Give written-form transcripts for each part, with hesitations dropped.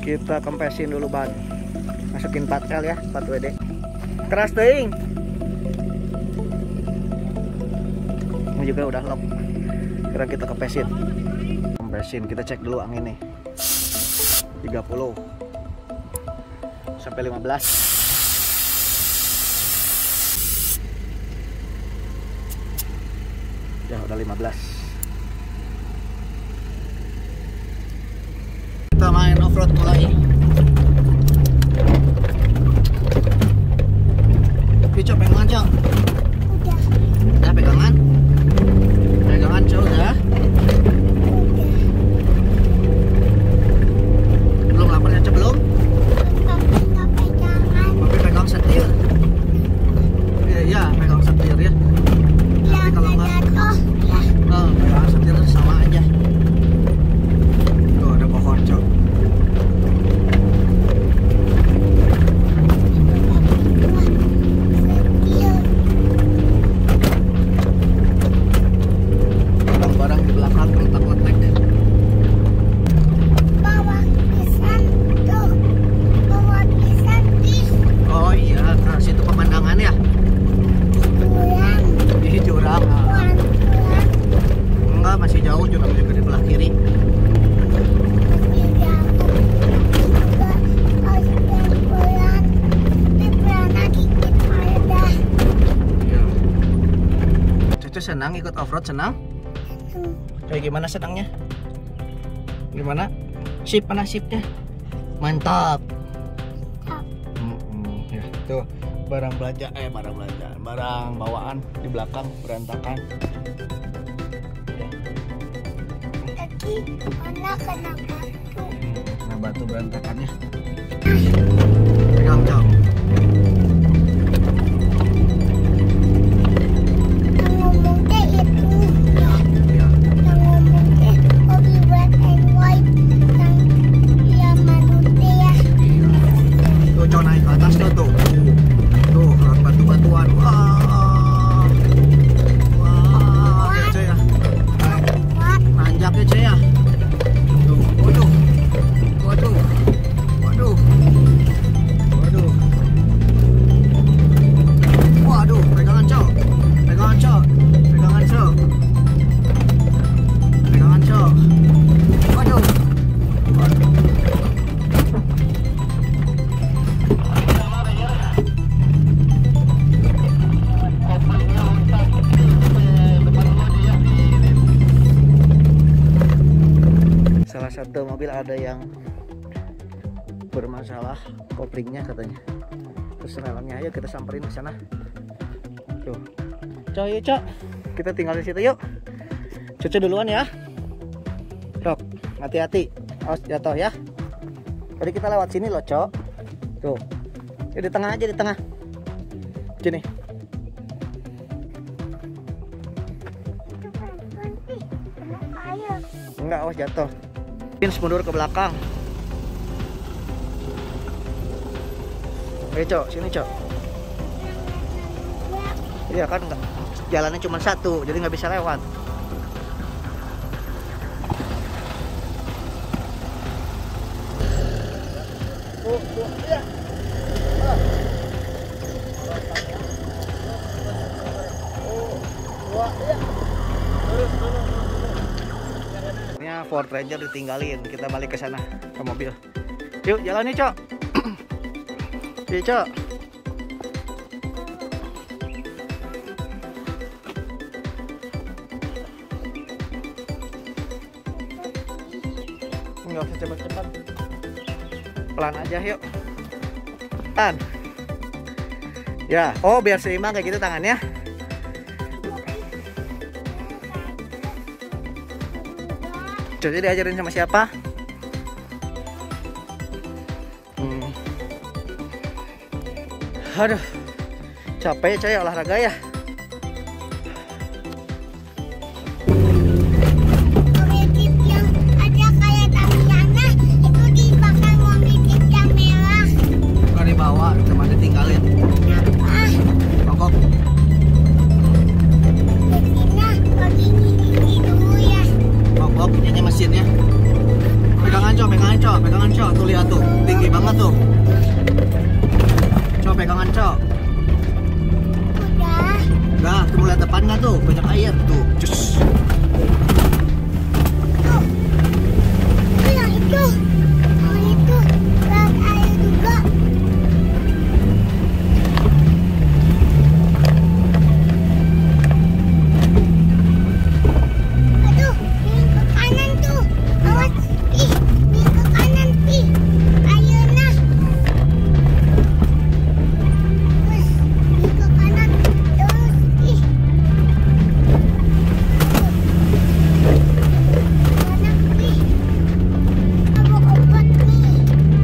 Kita kempesin dulu ban. Masukin 4L ya, 4 WD. Keras teuing. Ini juga udah lock. Sekarang kita kempesin. Kita cek dulu angin nih. 30 sampai 15. Ya udah 15. Kita main off-road mulai. Pico pegangan Cok. Udah pegangan. Pegangan Cok udah. Belum laparnya Cok belum? Papi pegang setir. Iya pegang setir ya. Tapi kalau nggak, pegang setir sama aja. Tuh ada pohon Cok. Barang di belakang letak-letak. Oh iya, ke situ pemandangan ya? Di jurang. Enggak, masih jauh, jurang juga di belah kiri. Cucu senang ikut off-road, senang? Kayak gimana senangnya? Gimana? Sip, mana sipnya? Mantap. Ya, tuh barang belanja, barang bawaan di belakang berantakan. Ya. Tadi mana kena batu. Nah batu berantakannya. Pegang Cok. Salah satu mobil ada yang bermasalah koplingnya katanya. Terus relangnya, ayo kita samperin ke sana. Tuh. Cok, yuk Cok. Kita tinggal di situ yuk. Cucu duluan ya. Cok, hati-hati. Awas jatuh ya. Tadi kita lewat sini loh, Cok. Tuh. Ya, di tengah aja, di tengah. Sini. Enggak, awas jatuh. Mundur ke belakang. Ayo Cok, sini Cok. Iya kan enggak, jalannya cuma satu, jadi nggak bisa lewat. Iya. Ford Ranger ditinggalin, kita balik ke sana ke mobil. Yuk jalan nih Cok. Yuk Cok. Nggak usah cepat-cepat, pelan aja yuk. Pelan. Ya, oh biar seimbang kayak gitu tangannya. Jadi diajarin sama siapa? Aduh, capek coy olahraga ya. Mobil yang ada kayak Tamiana itu dipakai mobil yang merah. Bukan dibawa, cuma ditinggalin. Kenapa? Mogok. Mesinnya lagi ngisi dulu ya. Mogok, ini mesinnya. Pegangan Cok, pegangan Cok, pegangan pegangan Cok, tuh lihat tuh, tinggi banget tuh. Cok pegangan Cok. Udah, tuh lihat depan nggak tuh, banyak air tuh, cus. Tuh, yang itu banyak air juga. Aduh, ini ke kanan tuh, awas, ih, ini ke kanan ih, ayeuna. Terus, ini ke kanan, terus, ih. Kanan ih, kamu obat nih.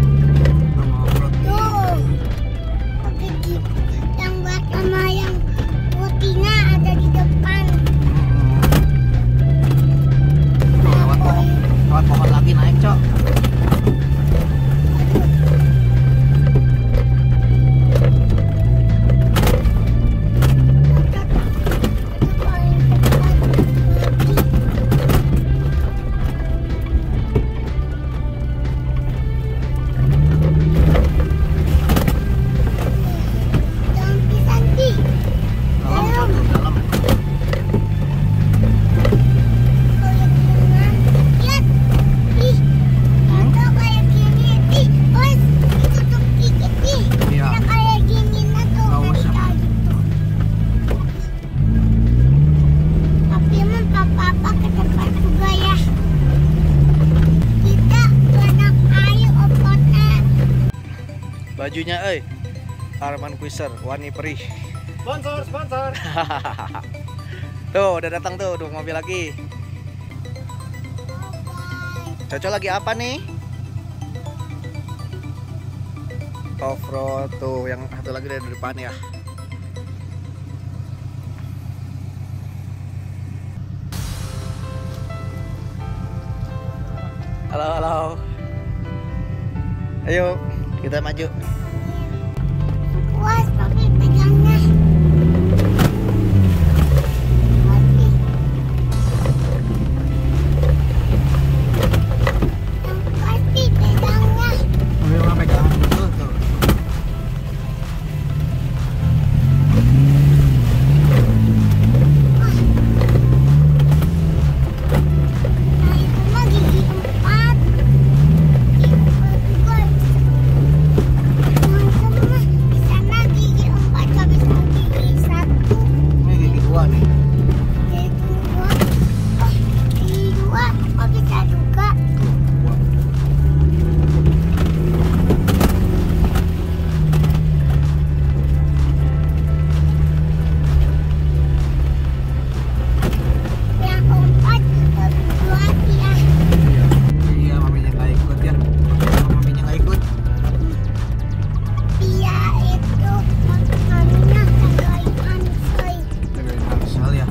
Tuh, pakai gift yang buat sama yang putihnya ada di depan. Lewat pohon lagi naik Cok. Jangan pisan ih. Dalam Cok, tuh, dalam. Lihat, ih, ada kayak gini, ih, bos, ditutup dikit, ih, Iya. ada kayak gini, nah tuh, Nggak usah. kayak gitu. Tapi emang papa ke depan juga ya. Kita banyak air obatnya. Bajunya Arman Quisser, warni perih. Sponsor. Tuh, udah datang tuh, dua mobil lagi. Cocok lagi apa nih? Off-road tuh, yang satu lagi dari depan ya. Halo. Ayo, kita maju. Puas papi pegangnya. Papi. Yang pasti pegangnya. Mobil nggak pegang betul tuh. Nah itu mah gigi 4. Gigi 4 juga. Teman-teman mah di sana gigi 4 habis mau gigi 1. Ini gigi dua nih. Gigi 2. Oh, gigi 2 kok bisa juga. Yang 4 lebih 2 ya. Iya, maminya nggak ikut ya. Maminya nggak ikut. Dia itu makanannya kagak soy. Pegang Marcel ya.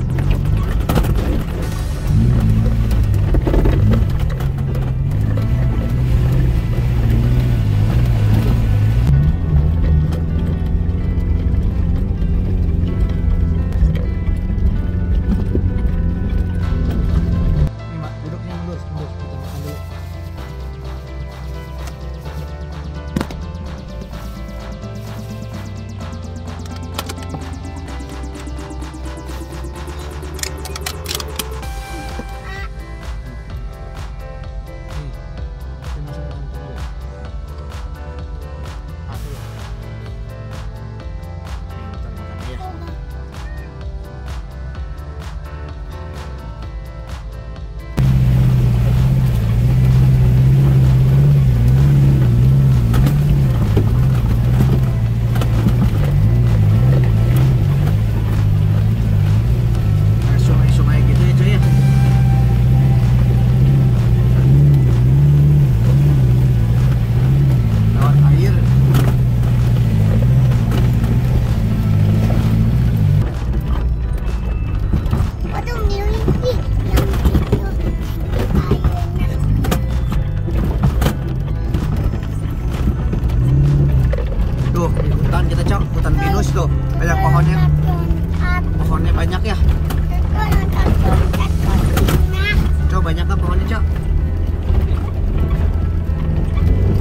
Ini Mak, duduknya mundur. Kita makan dulu. Sungai-sungai gitu ya cuy ya. Lewat air. Waduh, miring ih, yang itu airnya. Tuh, di hutan kita Cok, hutan pinus tuh. Banyak pohonnya. Pohonnya banyak ya. Cok, banyak kan pohonnya Cok?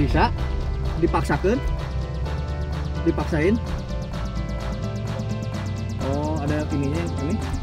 Bisa? Dipaksakan? Dipaksain? Oh, ada ininya ini.